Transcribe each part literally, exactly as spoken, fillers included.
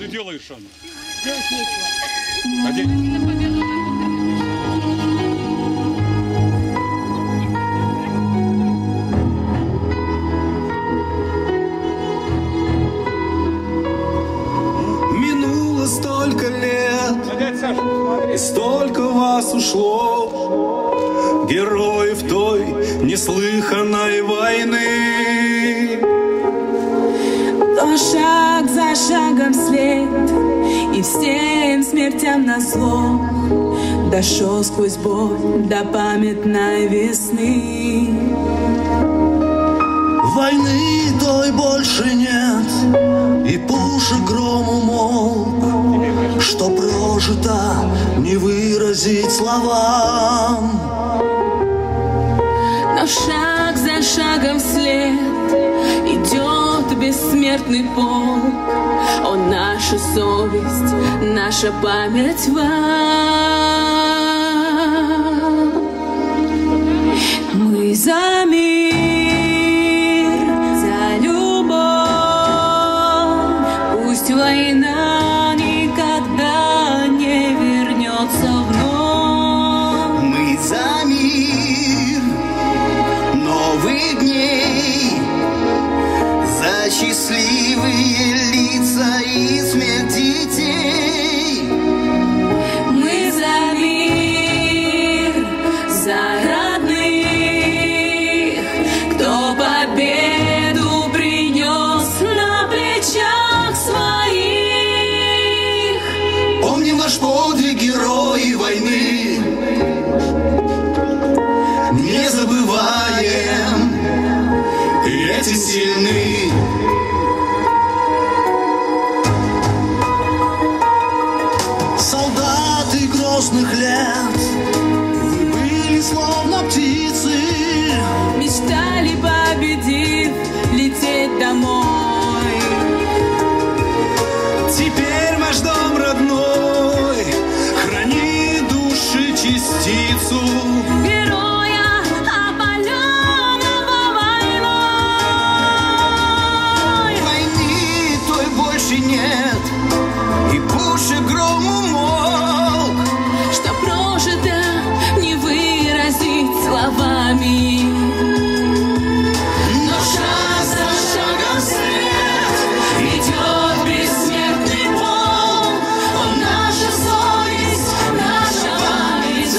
ты делаешь, Анна? Делать нечего. Одень. Минуло столько лет, и столько вас ушло, героев той неслыханной войны. То шаг за шагом вслед, и всем смертям назло дошел сквозь боль до памятной весны. Войны той больше нет, и пушек гром умолк, что прожито не выразить словам. Но шаг за шагом вслед идет бессмертный полк. Он наша совесть, наша память вам. Мы за мир, за любовь. Пусть война никогда не вернется вновь. Мы за мир новых дней, за счастливые лица и смерть детей. Мы за мир, за родных, кто победу принес на плечах своих. Помним ваш подвиг, герои войны, не забываем, этим сильны. Солдаты грозных лет, вы были словно птицы, Мечтали, победив, лететь домой. теперь ваш дом родной хранит души частицу. Героя, опаленного войной. Войны той больше нет, и пушек гром умолк, Что прожито не выразить словами. Но шаг за шагом вслед идет бессмертный полк. Он наша совесть, наша память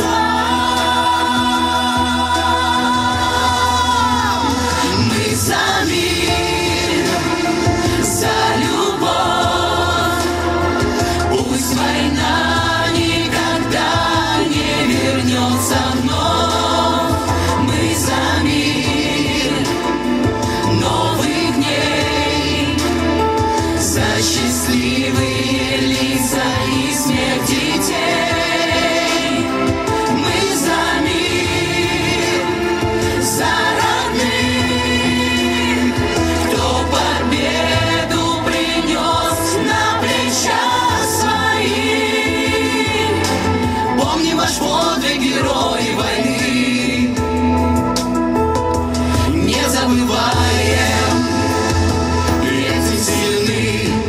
вам. Мы за мир, за любовь. Пусть война никогда не вернется вновь. Мы за мир новых дней, за счастливые лица и смерть детей. Мы за мир, за родных, кто победу принес на плечах своих. Помним ваш подвиг, герои войны, не забываем, эти сильны.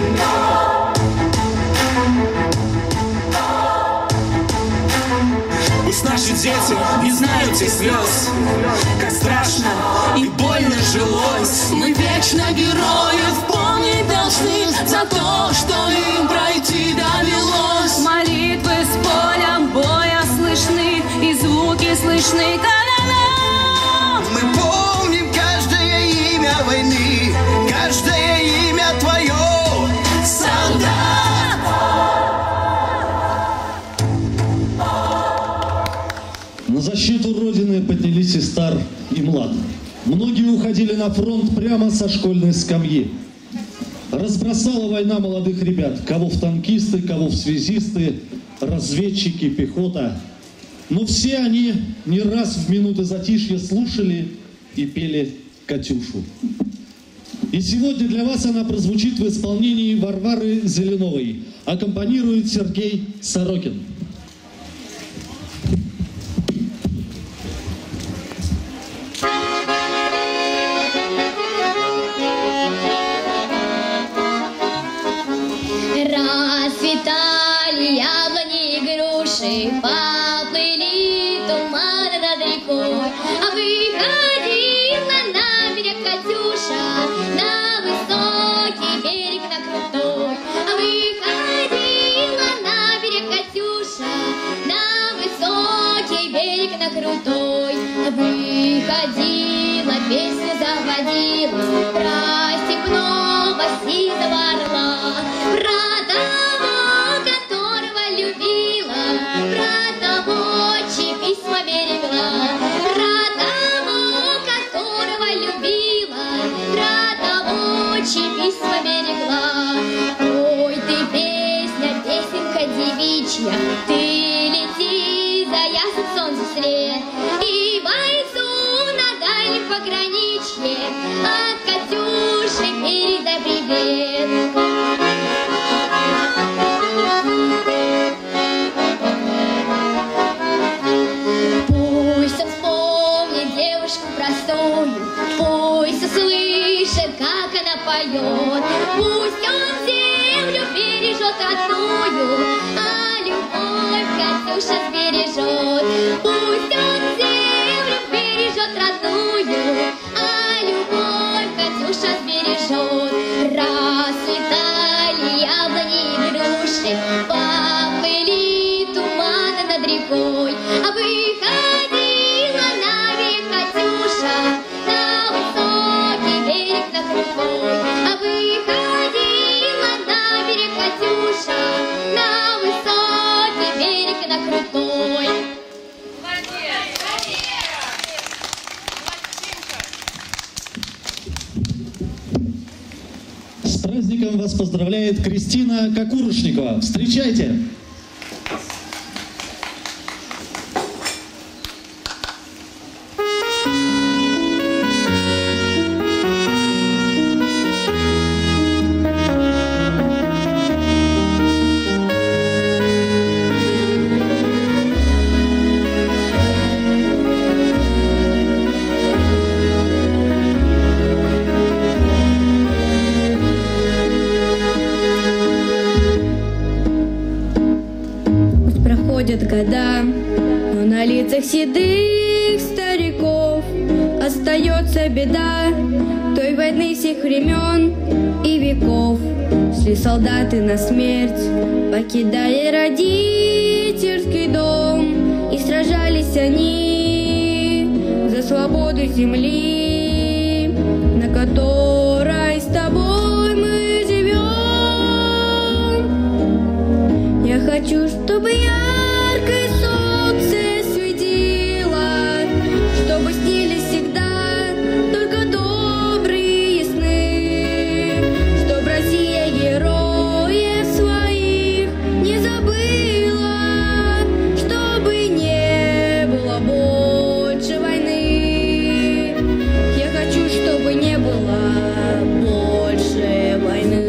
Пусть наши дети не знают тех слез, как страшно и больно жилось. Мы вечно героев помнить должны за то, что им пройти довелось. Молитвы с полем боя слышны, и звуки слышны канонов. Мы помним каждое имя войны, каждое имя твое, солдат. На защиту Родины поднялись и стар, и млад. Многие уходили на фронт прямо со школьной скамьи. Разбросала война молодых ребят, кого в танкисты, кого в связисты, разведчики, пехота. Но все они не раз в минуты затишья слушали и пели «Катюшу». И сегодня для вас она прозвучит в исполнении Варвары Зеленовой. Аккомпанирует Сергей Сорокин. Ра Расцветали яблони и груши, поплыли туманы над рекой, а выходила на берег Катюша, на высокий берег, на крутой. А выходила на берег Катюша, на высокий берег, на крутой. Выходила, песню заводила про степного сизого орла, про того, которого любила, про того, чьи письма берегла, про того, которого любила, про того, чьи письма берегла. Ой, ты песня, песенка девичья, ты лети за ясным солнцем след, и бойцу на дальнем пограничье от Катюши передай привет. Пусть он вспомнит девушку простую, пусть услышит, как она поет, пусть он землю бережет родную, а любовь Катюша сбережет. Пусть он землю бережет родную, а любовь Катюша сбережет. Расцветали яблони и груши, поплыли туманы над рекой, а выходила на берег Катюша, на высокий берег, на крутой. А выходила на берег Катюша, на высокий берег, на крутой. С праздником вас поздравляет Кристина Кокурушникова. Встречайте! Проходят года, но на лицах седых стариков остается беда той войны всех времен и веков. Шли солдаты на смерть, покидая родительский дом, и сражались они за свободу земли, на которой с тобой мы живем. Я хочу, чтобы яркое солнце светило, чтобы снились всегда только добрые сны, чтоб Россия героев своих не забыла, чтобы не было больше войны. Я хочу, чтобы не было больше войны.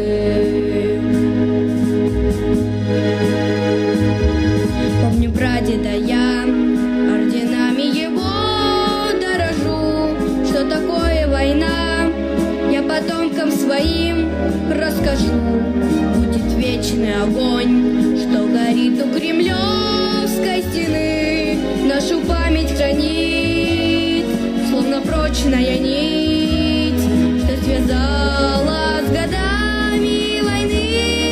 Помню прадеда я, орденами его дорожу. Что такое война, я потомкам своим расскажу. Будет вечный огонь, что горит у Кремлевской стены, нашу память хранит, словно прочная нить, что связала с годами войны.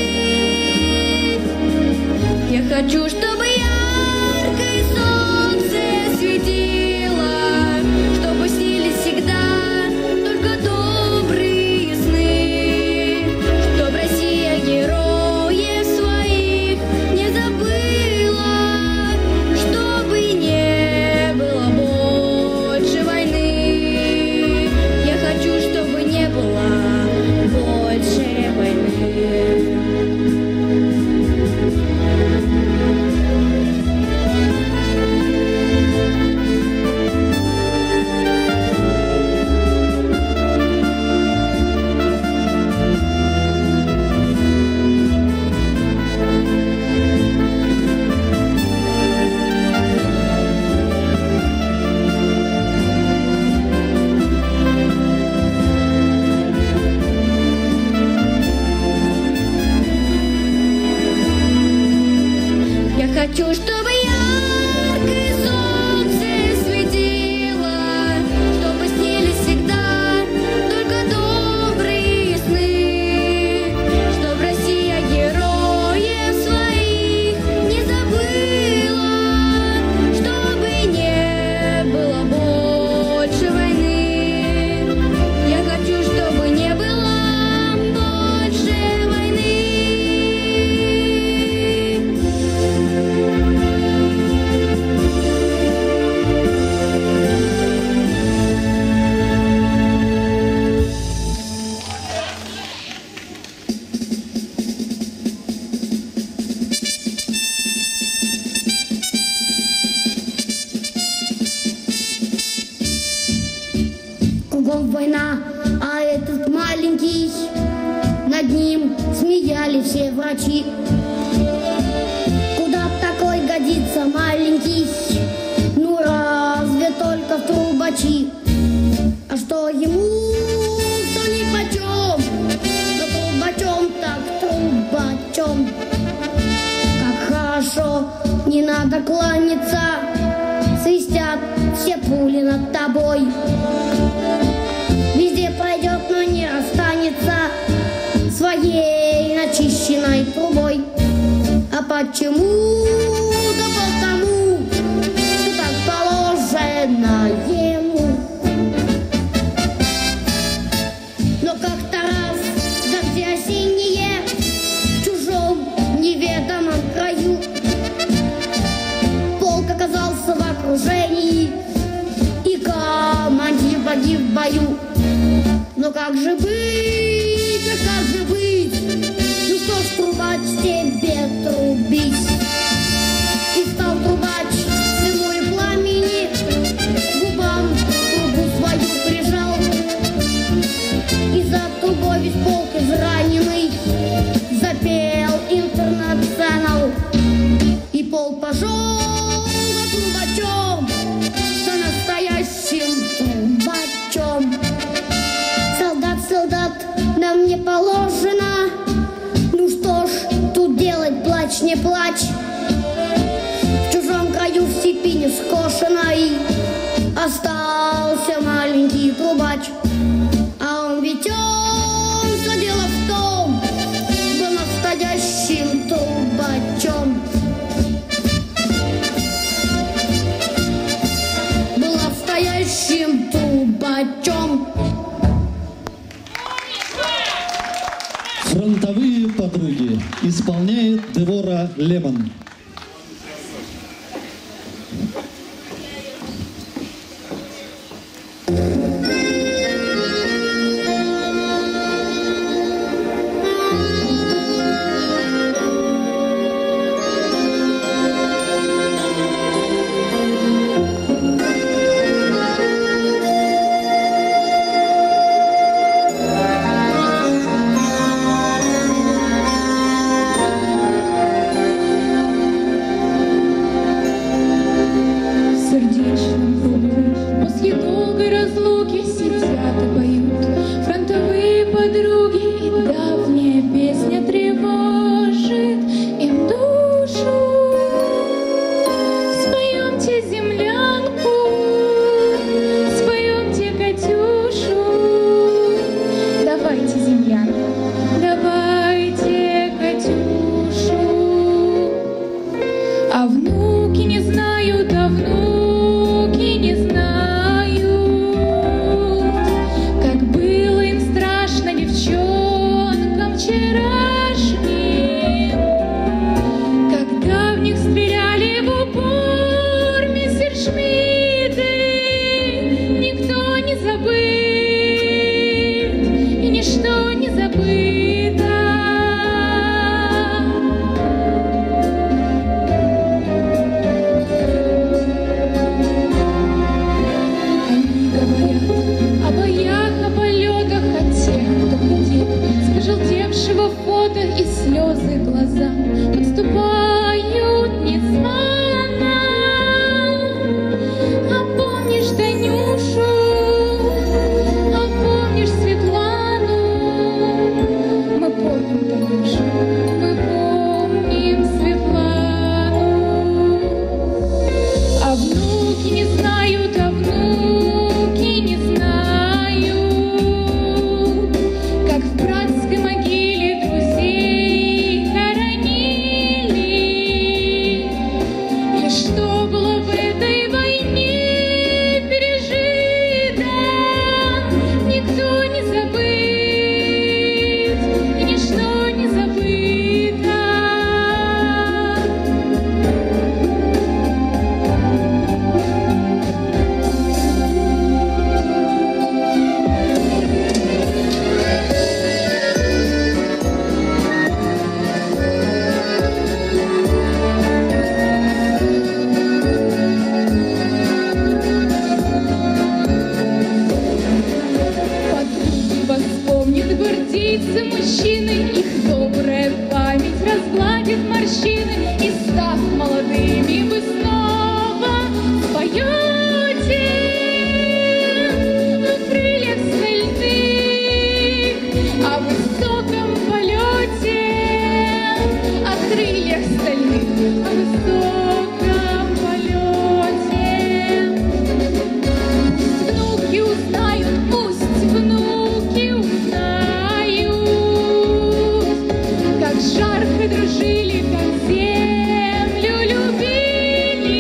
Я хочу, чтобы яркое солнце светило, чтобы снились всегда только добрые сны, чтоб Россия героев своих не забыла, чтобы не было больше войны. Я хочу, чтобы не было больше войны. маленький, над ним смеяли все врачи. Куда такой годится маленький? Ну разве только в трубачи. А что ему, что нипочем, но трубачом так трубачом. Как хорошо, не надо кланяться, свистят все пули над тобой. Везде пройдет, но не расстанется своей начищенной трубой. А почему? Да потому, что так положено ему. Но как-то раз дожди осенние в чужом неведомом краю, полк оказался в окружении, и командир погиб в бою. Но как же быть, да как же быть? Ну что ж, трубач, тебе трубить. И стал трубач дыму и пламени, губам трубу свою прижал. И за трубой весь полк израненный запел интернационал. И полк пошел за трубачом, за настоящим трубачом. Солдат, солдат, нам не положено. Ну что ж, тут делать, плачь, не плачь. В чужом краю в степи не скошенной остался маленький трубач. А он ведь он, все дело в том, был настоящим трубачом. Был настоящим трубачом. «Фронтовые подруги» исполняет Девора Лемон. Как было им страшно, девчонки. лица мужчины, их добрая память разгладит морщины, и став молодыми вы снова споете о крыльях стальных, о высоком полете, о крыльях стальных, о высоком полете. Внуки узнают, пусть внуки узнают, как жарко дружили, как землю любили,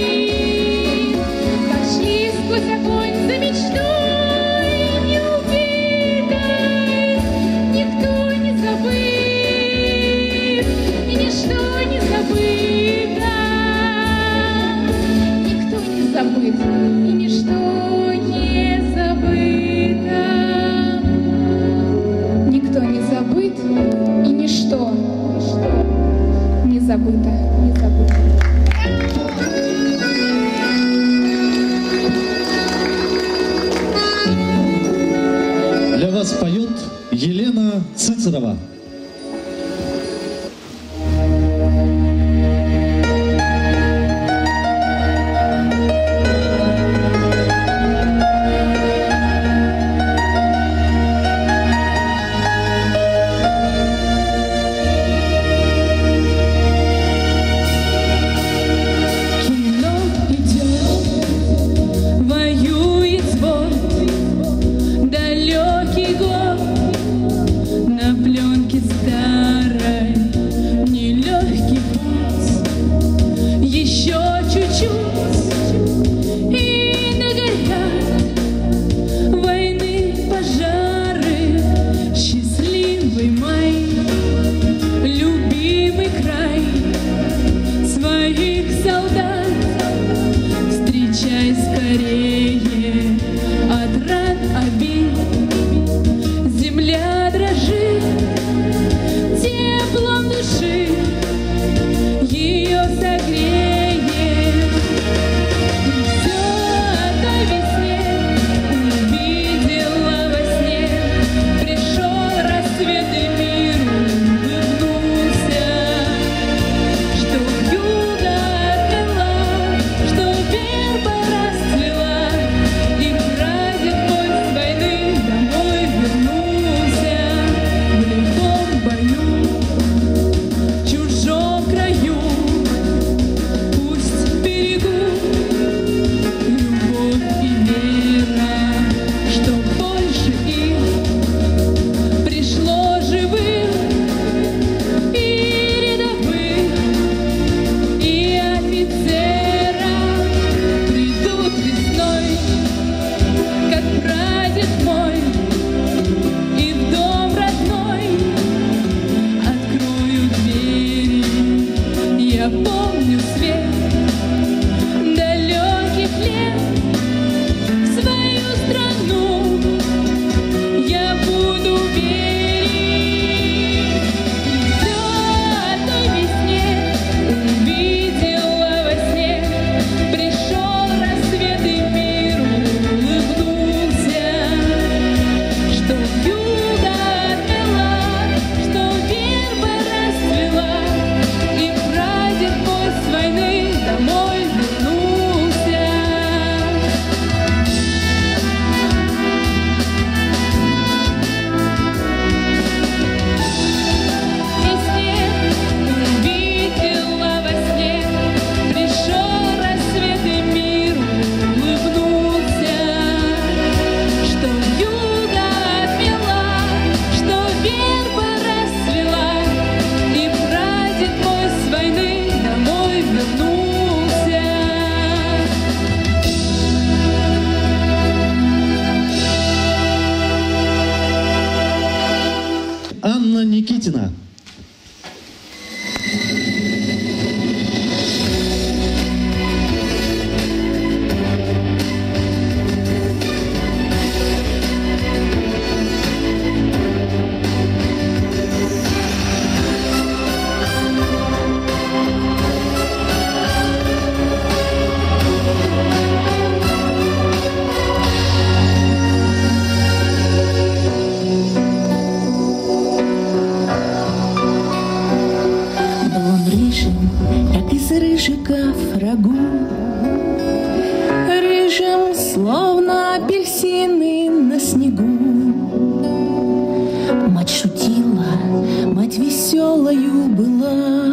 как шли сквозь огонь за мечтой неубитой. Никто не забыт, и ничто не забыто. Никто не забыт, и ничто не забыто. Никто не забыт, и ничто не забыто. Не забыто. Для вас поет Елена Цицерова. Кино идет, воюет свой далекий год, на пленке старой нелегкий путь, еще чуть-чуть и нагорят войны пожары. Счастливый май, любимый край своих солдат, встречай скорее от ран обид. Земля дрожит теплом души, ее согреет. И все о той весне увидела во сне, пришел рассвет и мир улыбнулся, что вьюга отмела, что верба расцвела, и прадед мой с войны домой вернулся. В лихом бою, в чужом краю, пусть берегут любовь и вера, что больше их пришло живых и рядовых, и офицеров. Придут весной, как прадед мой, и в дом родной открою двери. Я помню свет далеких лет, в свою страну я буду верить. Все о той весне увидела во сне, пришел рассвет и мир улыбнулся, что вьюга отмела, что верба расцвела, и прадед мой с войны домой вернулся. Весне увидела во сне, пришел рассвет и мир улыбнулся, что вьюга отмела, что верба расцвела, и прадед мой с войны домой вернулся. Анна Никитина. лучика врагу. Рыжим, словно апельсины на снегу. Мать шутила, мать веселою была,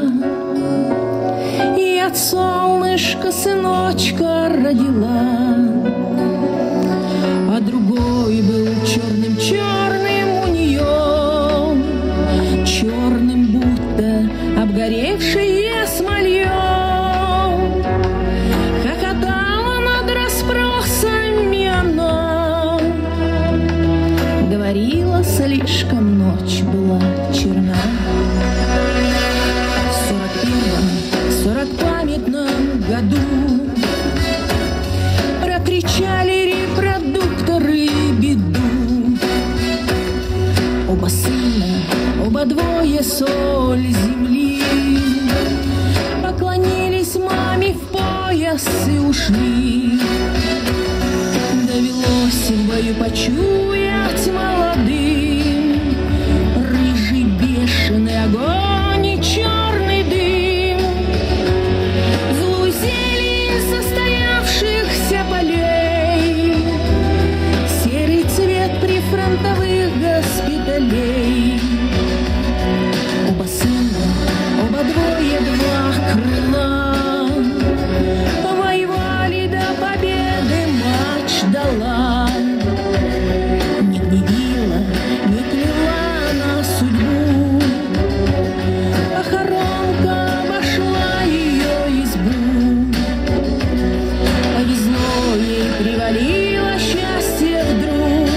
и от солнышка сыночка родила. А другой был черным-черным у нее, черным, будто обгоревшее смолье. Хохотала над расспросами она, говорила, слишком ночь была черна. В сорок первом, сорок памятном году прокричали репродукторы беду. Оба сына, оба двое соль земли, поклонились маме в пояс и ушли. Довелось в бою почуять молодым рыжий бешеный огонь и черный дым. Злую зелень состоявшихся полей, серый цвет прифронтовых госпиталей. Оба сына, оба двое, два крыла, воевали до победы, мать ждала. Не гневила, не кляла на судьбу, похоронка обошла ее избу. Повезло ей, привалило счастье вдруг,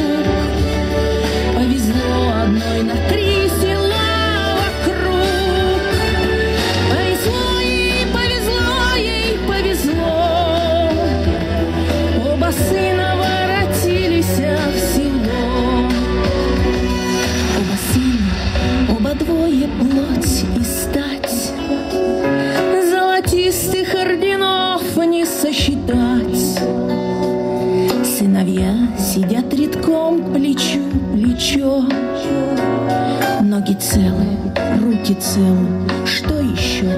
повезло одной на три села вокруг. Повезло ей, повезло ей, повезло, оба сына воротились в село. Оба сына, оба двое, плоть и стать, золотистых орденов не сосчитать. Сыновья сидят редком плечу плечо, ноги целы, руки целы, что еще?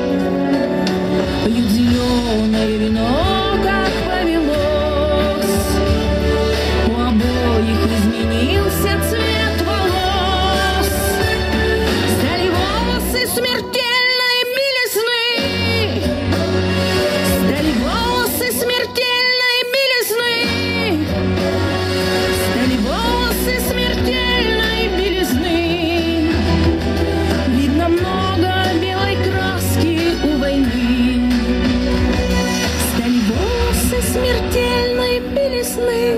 Пьют зеленое вино, как повелось, у обоих изменился цвет волос. Стали волосы смертельной белизны, стали волосы смертельной белизны, стали волосы смертельной белизны. Видно много белой краски у войны. Стали волосы смертельной белизны,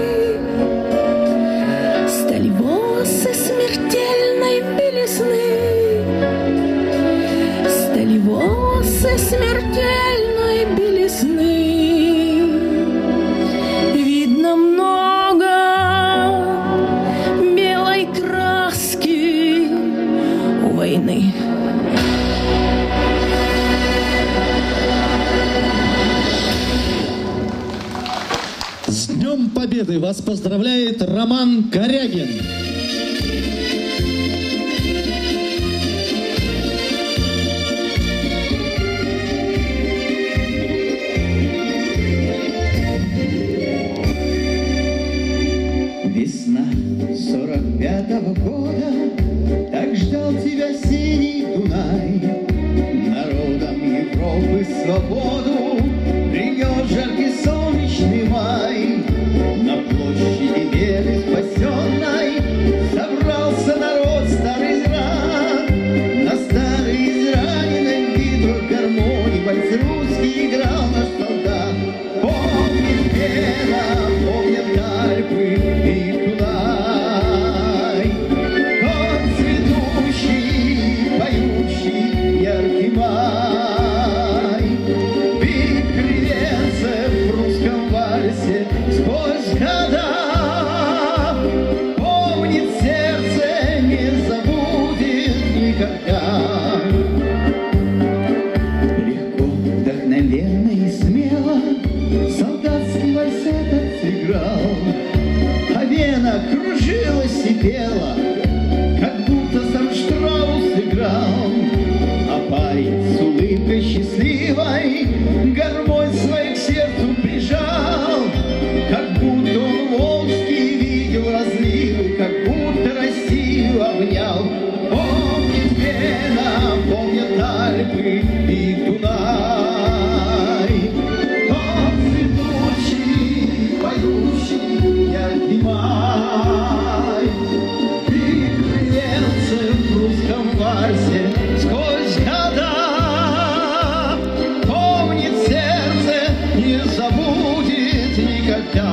стали волосы смертельной белизны, стали волосы смертельной белизны. Видно много белой краски у войны. С Днем Победы вас поздравляет Роман Корягин. Весна сорок пятого года, так ждал тебя синий Дунай. Народом Европы свободу принес жаркий солнечный май. На площади Веры спасенной собрался народ старый изран. На старой израненной битвах гармонии вальс русский играл наш солдат. Помнит Вена, помнят Альпы и Дунай. Тот цветущий, поющий, яркий май. Альпы и Дунай. Тот цветущий, поющий, яркий май, перевернется в русском вальсе сквозь года. Помнит сердце, не забудет никогда.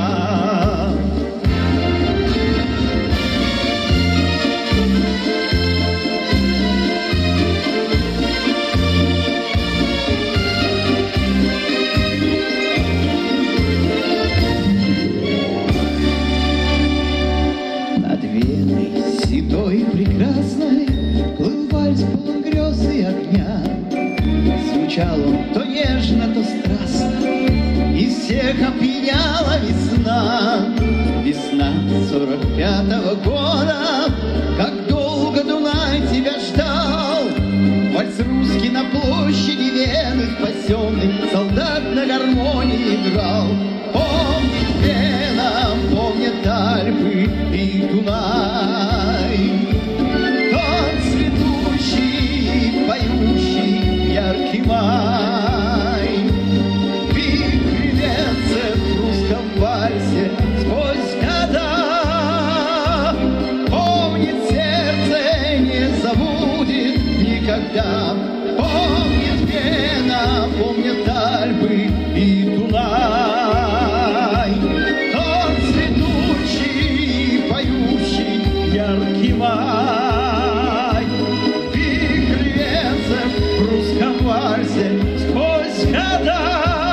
Седой прекрасной плыл вальс полон грез и огня. Звучал он то нежно, то страстно, и всех опьяняла весна. Весна сорок пятого года, как долго Дунай тебя ждал. Вальс русский на площади Вены, спасенный солдат на гармонии играл. Помнит Вена, помнит Альпы и Дунай. Тот цветущий, поющий, яркий май, перевернется в русском вальсе сквозь года. Помнит сердце, не забудет никогда. Помнит Вена, помнит Альпы и Дунай. Тот цветущий, поющий, яркий май, перевернется в русском вальсе сквозь года.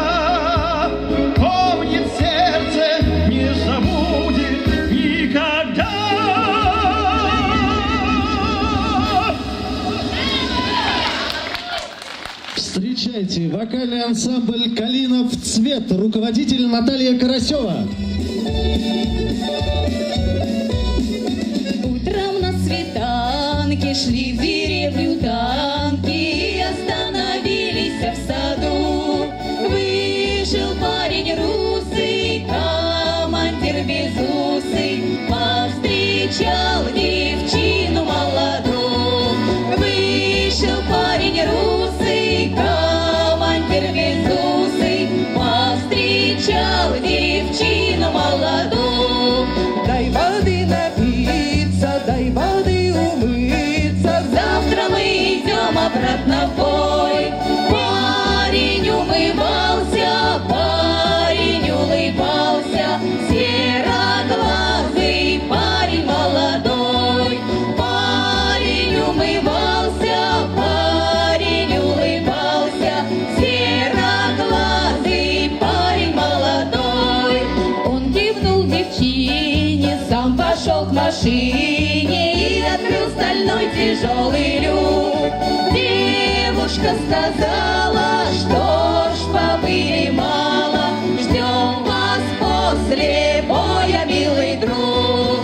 Помнит сердце, не забудет никогда. Встречайте вокальный ансамбль «Калинов цвет», руководитель Наталья Карасева. Утром на светанке шли в деревню танки и остановились в саду. Вышел парень русый, командир безусый, повстречал девчину молодую. Вышел парень русый, командир безусый, повстречал девчину молодую. Дай воды напиться, дай воды умыться, завтра мы идем обратно в бой. Парень умывался, парень улыбался, сероглазый парень молодой. Парень умывался, парень улыбался, сероглазый парень молодой. Он кивнул девчине, сам пошел к машине и открыл стальной тяжелый люк. Девушка сказала, что ж побыли мало, ждем вас после боя, милый друг.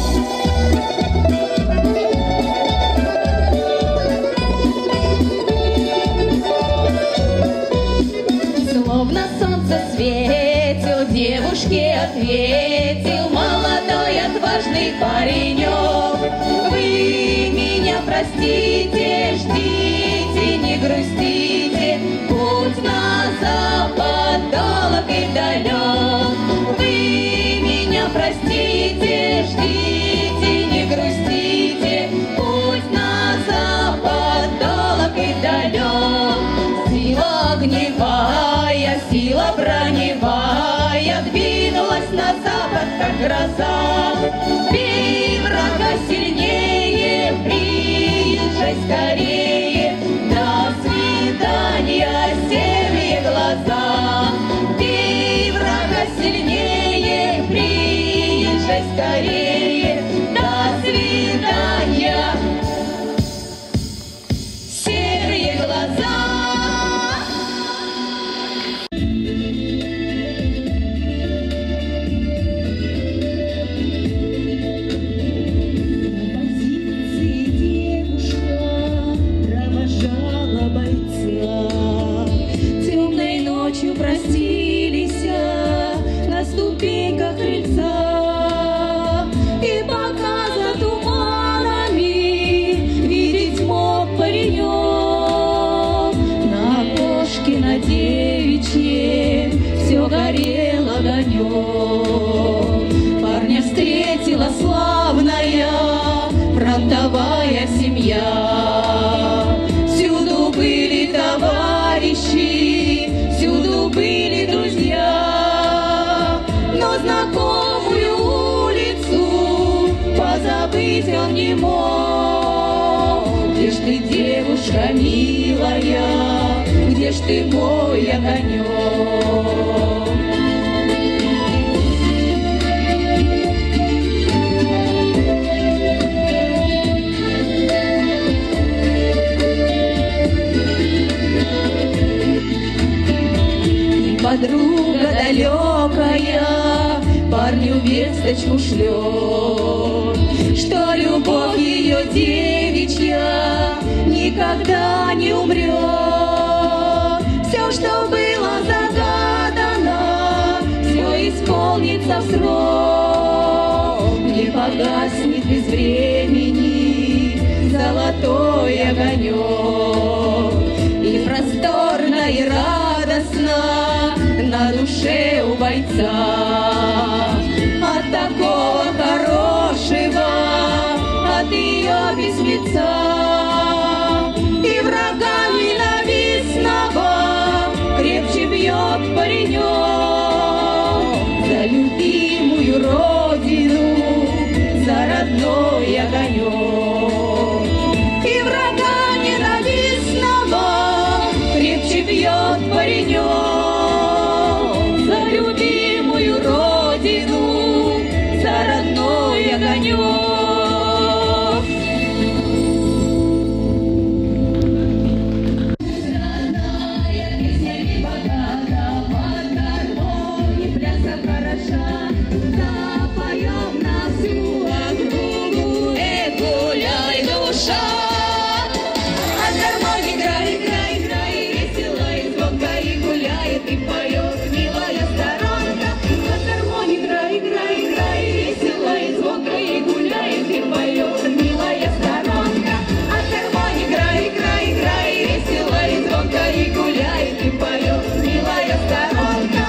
Словно солнце светил, девушке ответил молодой отважный паренек. Вы меня простите, ждите, не грустите, путь на запад долг и далек. Вы меня простите, ждите, не грустите, путь на запад долг и далек. Сила огневая, сила броневая двинулась на запад, как гроза. Бей врага сильнее, приезжай скорее, до свидания, серые глаза. Бей врага сильнее, приезжай скорее, до свидания, серые глаза. передовая семья. Всюду были товарищи, всюду были друзья, но знакомую улицу позабыть он не мог. Где ж ты, девушка милая, где ж ты, мой огонек? Подруга далекая парню весточку шлет, что любовь ее девичья никогда не умрет. Все, что было загадано, все исполнится в срок. Не погаснет без времени золотой огонек, и просторно, и радостно на душе у бойца от такого хорошего, от ее письмеца. И врага ненавистного крепче бьет паренек за любимую родину, за родной огонек. И врага ненавистного крепче бьет паренек за любимую родину, за родной огонек. Родная песня не богата, под гармонию пляска хороша. Запоем на всю округу, эх, гуляй, душа. От гармонии играй, играй, играй, весело и звонко, и гуляет, и поет милая сторонка. От гармонии играй, играй, играй, весело и звонко, и гуляет, и поет милая сторонка. От гармонии играй, играй, играй, весело и звонко, и гуляет, и поет милая сторонка.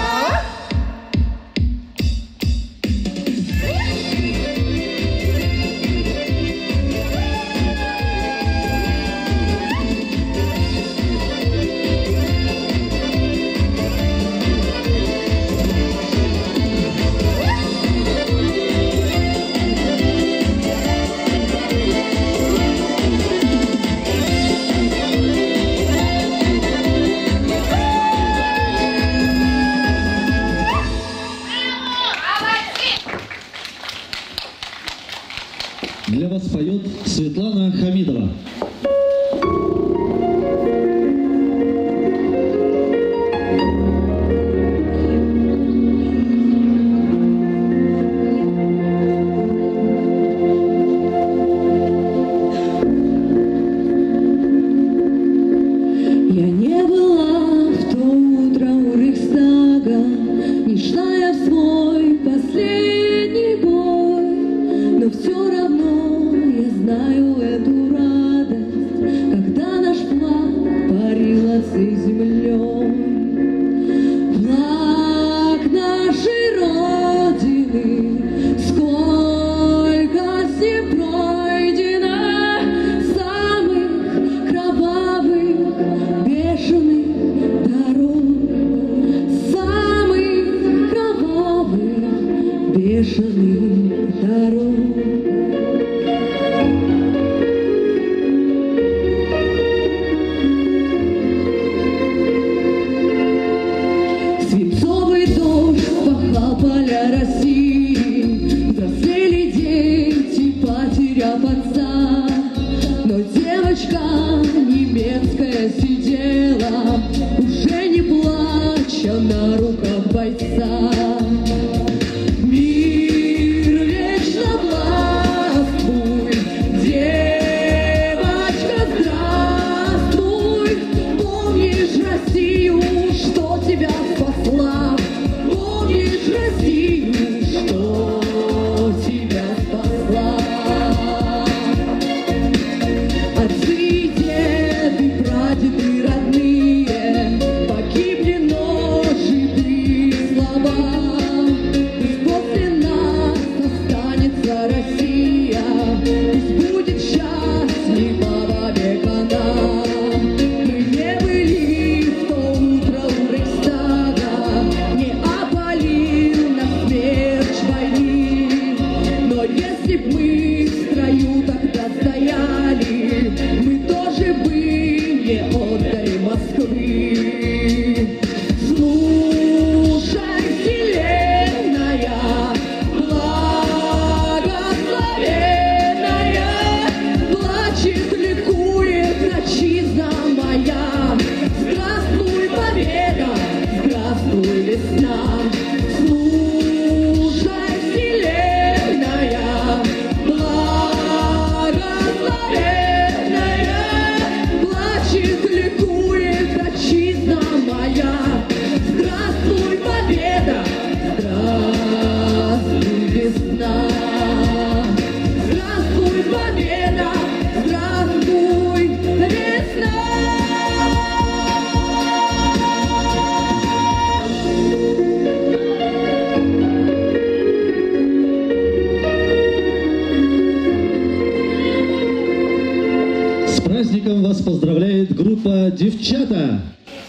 Для вас поет Светлана Хамидова. Я не была в то утро у Рейхстага, не шла я в свой последний бой, но все равно я знаю эту радость, когда на праздником вас поздравляет группа «Девчата».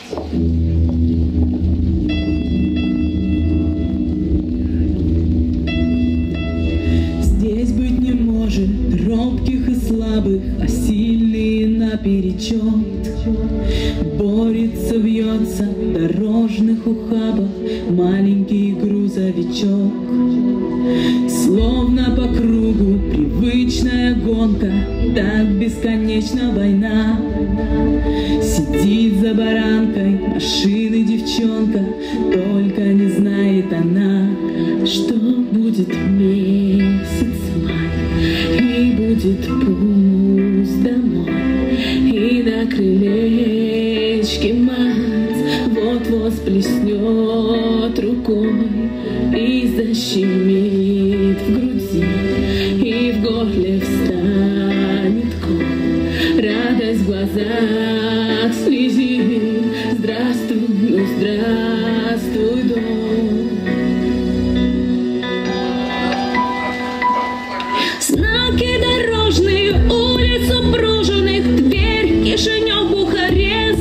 Здесь быть не может робких и слабых, а сильные наперечет. Борется, вьется в дорожных ухабах маленький грузовичок. Словно по кругу привычная гонка, так бесконечна война. Сидит за баранкой машины девчонка, только не знает она, что будет месяц май, и будет пусть домой, и на крылечке мать вот-вот сплеснет рукой и защемит в груди, и в горле встанет ком, радость в глазах слезит. Здравствуй, ну здравствуй, дом. Знаки дорожные, улицу пружинных, Тверь, Кишинев, Бухарест.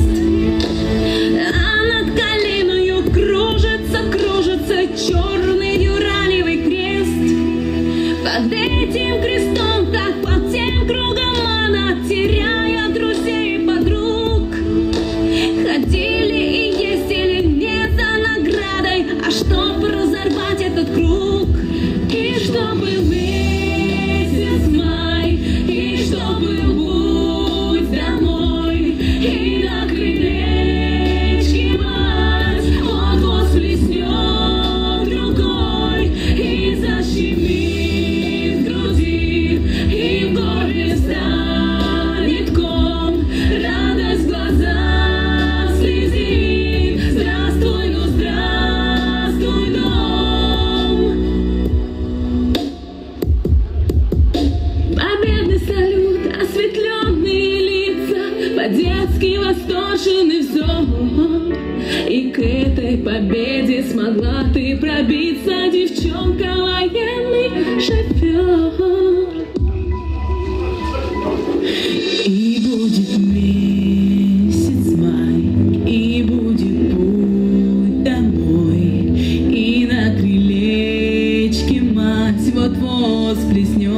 А над Калиною кружится, кружится черный юралевый крест. Под этим крестом, так под тем кругом она, теряя друзей и подруг. Ходили и ездили не за наградой, а чтоб разорвать этот круг. И чтобы месяц май, и чтобы путь домой, и на крылечке мать вот-вот сплеснет рукой и защемит в груди, и в горле станет ком, радость в глазах слезит. Здравствуй, ну здравствуй, дом. Победный салют, осветленные лица, по-детски восторженный взор. И к этой победе смогла ты пробиться, девчонка, военный шофер. И будет месяц май, и будет путь домой, и на крылечке мать вот-вот сплеснет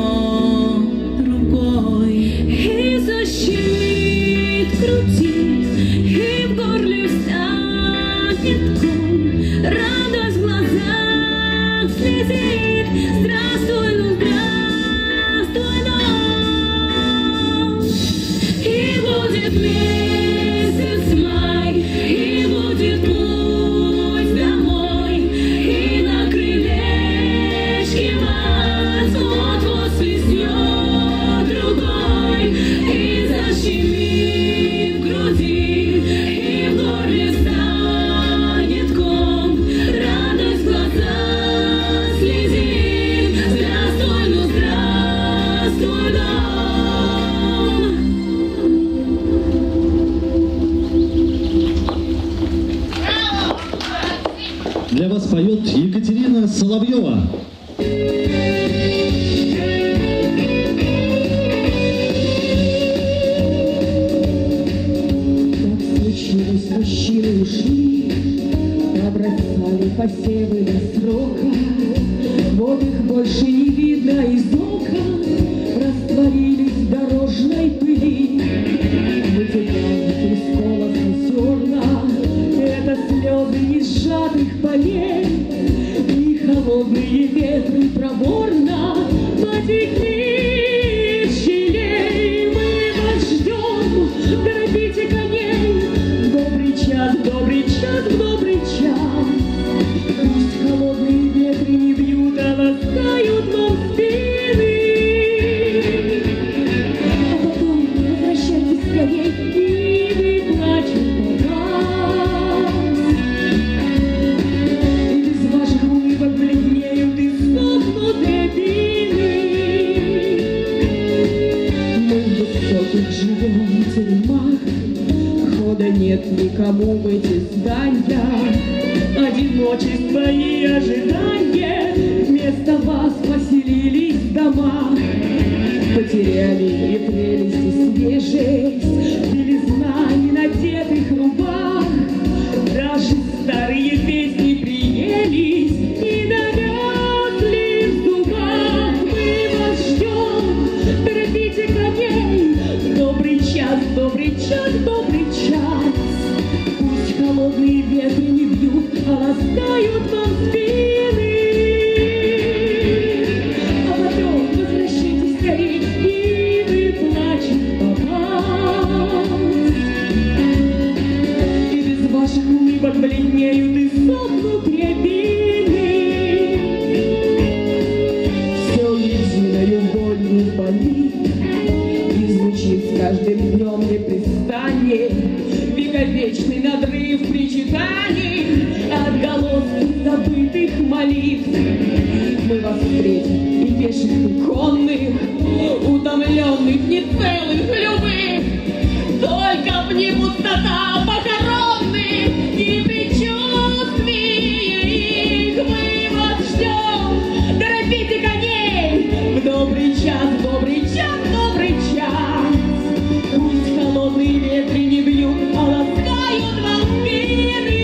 рукой и защемит в груди, и в горле встанет ком, радость в глазах слезит. Здравствуй, ну здравствуй, дом. И будет месяц май, и будет путь домой, и на крылечке мать вот-вот сплеснет рукой и защемит в груди, и в горле станет ком, радость в глазах слезит. Здравствуй, ну здравствуй, дом. Для вас поет Екатерина Соловьева. Так случилось, мужчины ушли, побросали посевы до срока. Вот их больше не видно из окон, растворились в дорожной пыли. Вытекают из колоса зерна, это слезы не сжатых полей, и холодные ветры проворно потекли из щелей. Мы вас ждем, торопите коней, добрый час, добрый час, добрый час. Пусть холодные ветры не бьют, а ласкают вам спины. А потом возвращайтесь скорей, и выплачут по вас. И без ваших улыбок бледнеют и сохнут рябины. Мы в высоких живем тюрьмах, хода нет никому в эти здания. Одиночество и ожидание вместо вас поселились в домах. теряли и прелесть, и свежесть, белизна не надетых рубах. Даже старые песни приелись и навязли в зубах. Мы вас ждем, торопите коней, добрый час, добрый час, добрый час. Пусть холодные ветры не бьют, а ласкают вам спины. А потом возвращайтесь скорей, и выплачет попасть. И без ваших улыбок бледнеют и сохнут рябины. Все единою болью болит, и звучит с каждым днем непрестаннее вековечный надрыв причитаний, отголоски забытых молитв. Мы вас встретим, и пеших, и конных, утомленных, нецелых, любых. Только в ней пустота похоронных и предчувствие их. Мы вас ждем, торопите коней, в добрый час, добрый час, добрый час. Пусть холодные ветры не бьют, а ласкают вам спины.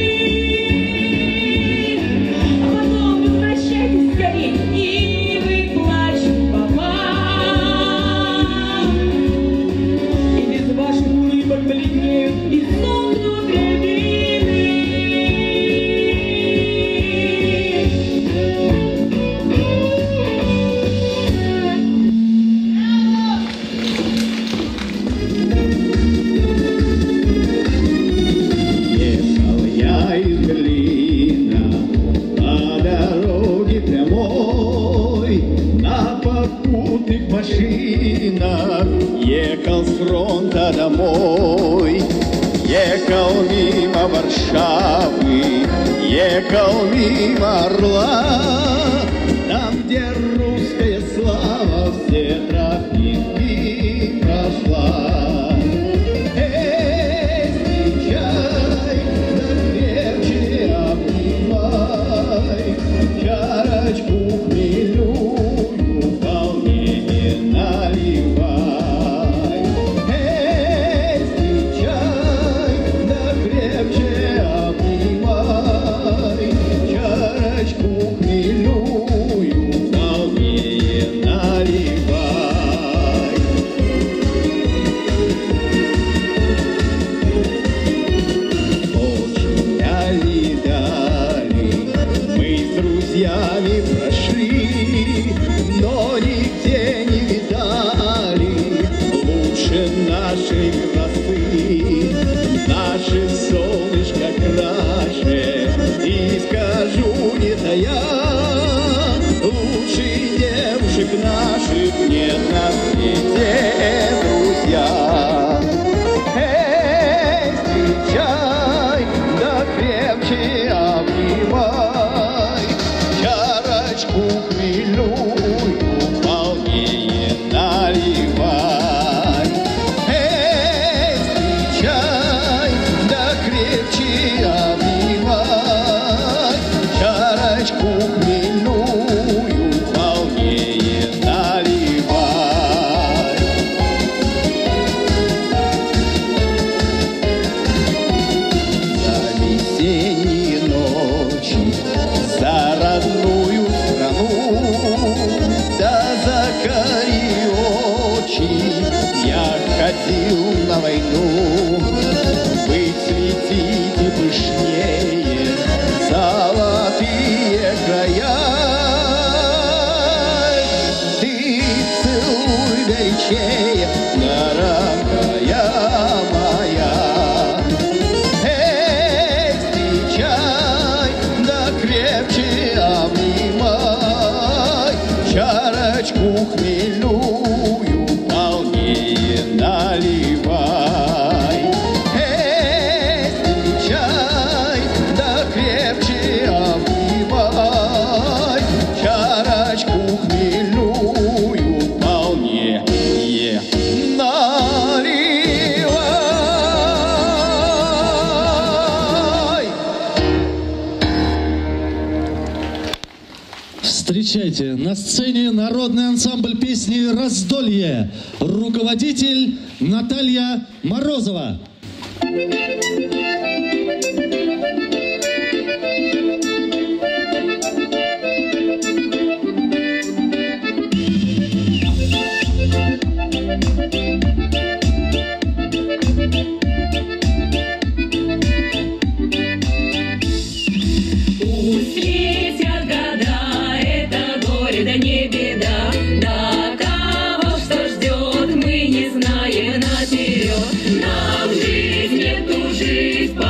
А потом возвращайтесь скорей, и выплачет попа. И без ваших улыбок бледнеют и сохнут рябины. Ехал я из Берлина по дороге прямой, на попутных машинах ехал с фронта домой. Ехал мимо Варшавы, ехал мимо Орла, там, где русская слава все тропинки прошла. Эй, встречай, да крепче обнимай, чарочку хмельную вполне наливай. Эй, встречай, да крепче обнимай, чарочку хмельную вполне наливай. Очень дали, дали, мы с друзьями прошли, но нигде не видали лучше нашей красы. Наше солнышко краше, и скажу не тая, лучше девушек наших нет на свете, друзья. Эй, встречай, да крепче обнимай, чарочку хмельную полнее наливай. Эй, встречай, да крепче обнимай, чарочку хмельную полнее наливай. За весенние ночи, за родную страну, да за карие очи я ходил на войну. Вы цветите пышнее золотые края, ты целуй горячее, дорогая моя. Эй, встречай, да крепче обнимай, чарочку хмельную полнее наливай. Встречайте, на сцене народный ансамбль песни «Раздолье». Руководитель Наталья Морозова. Да не беда, да того, что ждет, мы не знаем наперед. Нам жизнь, эту жизнь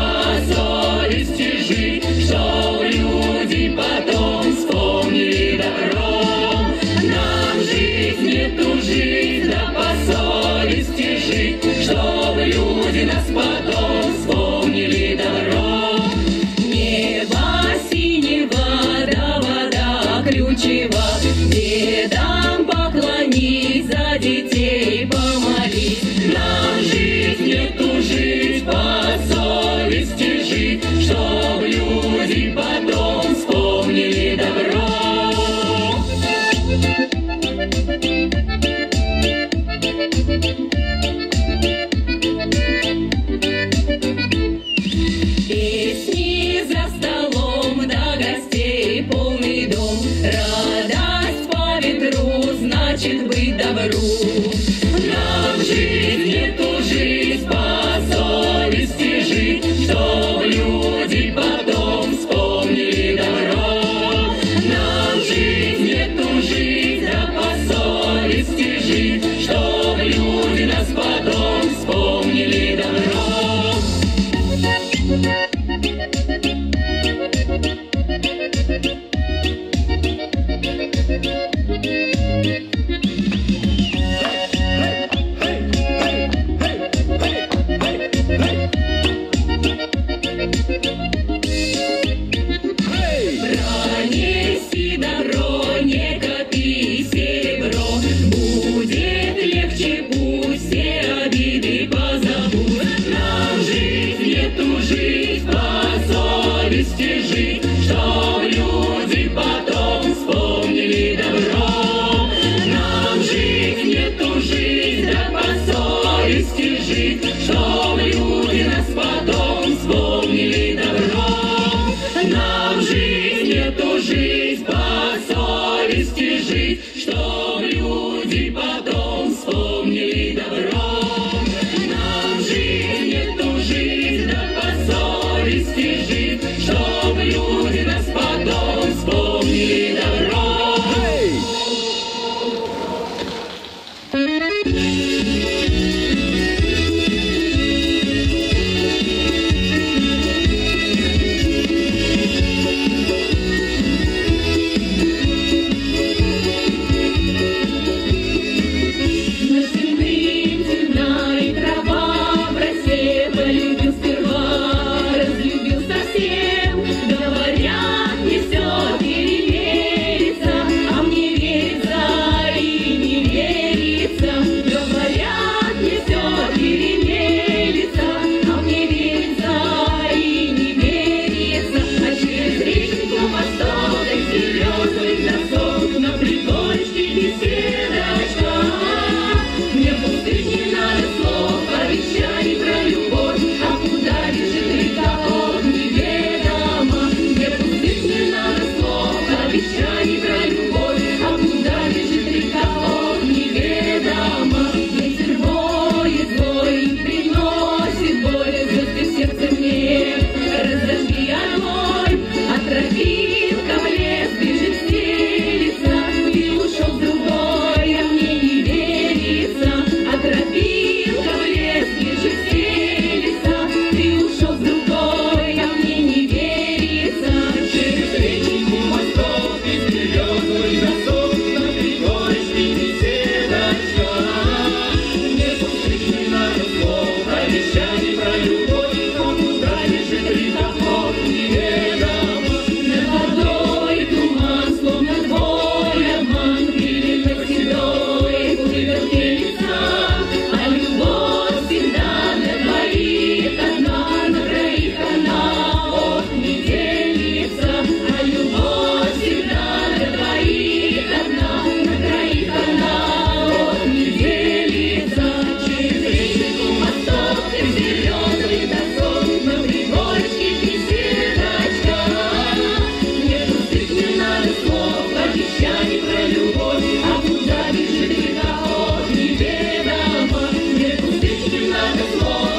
нам зло.